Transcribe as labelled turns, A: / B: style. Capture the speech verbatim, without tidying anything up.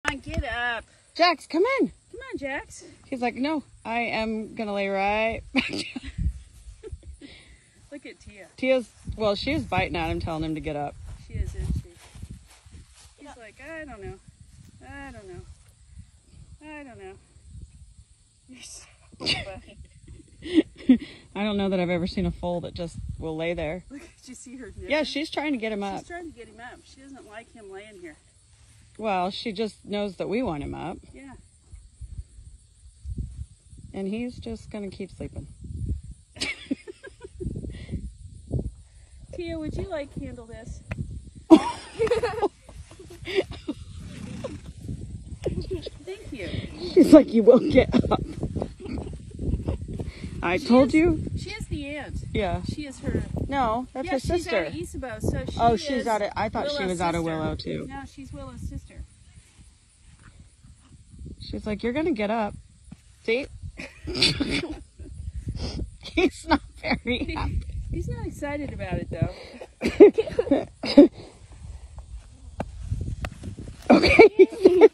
A: on, get up.
B: Jax, come in.
A: Come on, Jax.
B: He's like, no, I am going to lay right back down.
A: Look at Tia.
B: Tia's, well, she was biting at him, telling him to get up.
A: She is, isn't she? He's like, I don't know. I don't know. I don't know. You're so funny.
B: I don't know that I've ever seen a foal that just will lay there.
A: Look, did you see her nipping?
B: Yeah, she's trying to get him up.
A: She's trying to get him up. She doesn't like him laying here.
B: Well, she just knows that we want him up.
A: Yeah.
B: And he's just going to keep sleeping.
A: Tia, would you like to handle this? Thank you.
B: He's like, you will get up. I
A: She
B: told
A: is-
B: you.
A: She is the aunt.
B: Yeah.
A: She is her.
B: No, that's
A: yeah,
B: her
A: she's
B: sister.
A: out of Isabeau, so she
B: Oh,
A: is
B: she's out of, I thought she
A: Willow's
B: was out of
A: sister.
B: Willow too.
A: No, she's Willow's sister.
B: She's like, you're going to get up. See? He's not very happy.
A: He's not excited about it though.
B: Okay.